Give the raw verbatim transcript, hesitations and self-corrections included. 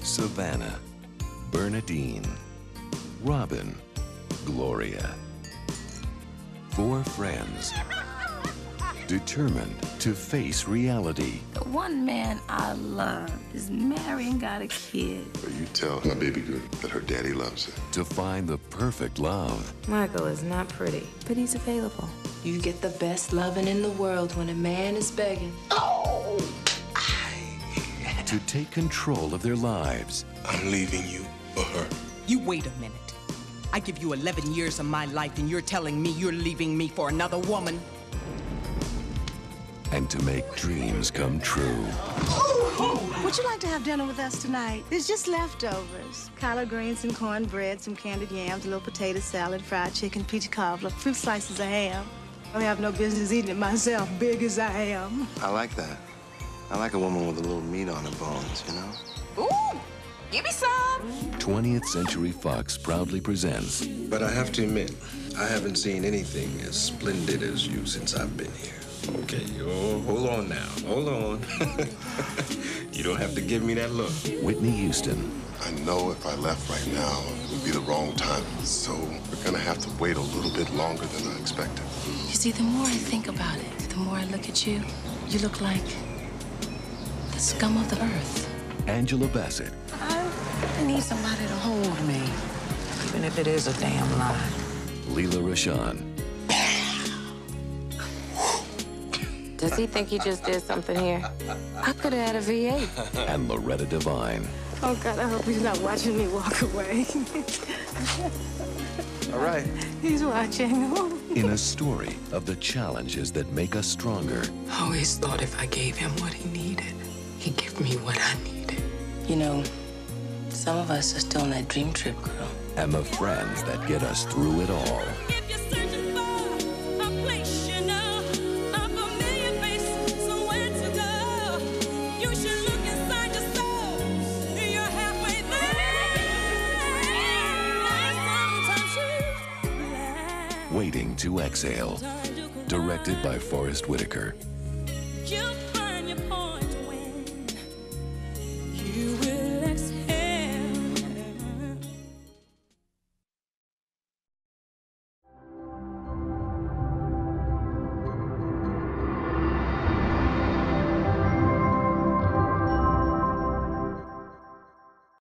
Savannah, Bernadine, Robin, Gloria. Four friends determined to face reality. The one man I love is married and got a kid. You tell my baby girl that her daddy loves her. To find the perfect love. Michael is not pretty, but he's available. You get the best loving in the world when a man is begging. Oh! To take control of their lives. I'm leaving you for her. You wait a minute. I give you eleven years of my life and you're telling me you're leaving me for another woman? And to make dreams come true. Would you like to have dinner with us tonight? There's just leftovers. Collard greens and cornbread, some candied yams, a little potato salad, fried chicken, peach cobbler, fruit slices of ham. I have no business eating it myself, big as I am. I like that. I like a woman with a little meat on her bones, you know? Ooh, give me some. twentieth Century Fox proudly presents. But I have to admit, I haven't seen anything as splendid as you since I've been here. Okay, oh, hold on now, hold on. You don't have to give me that look. Whitney Houston. I know if I left right now, it would be the wrong time. So we're gonna have to wait a little bit longer than I expected. You see, the more I think about it, the more I look at you, you look like the scum of the earth. Angela Bassett. I need somebody to hold me, even if it is a damn lie. Leela Rashan. Does he think he just did something here? I could have had a V eight. And Loretta Devine. Oh, God, I hope he's not watching me walk away. All right. He's watching. In a story of the challenges that make us stronger. I always thought if I gave him what he needed, he'd give me what I needed. You know, some of us are still on that dream trip, girl. And the friends that get us through it all. Waiting to Exhale. Directed by Forest Whitaker.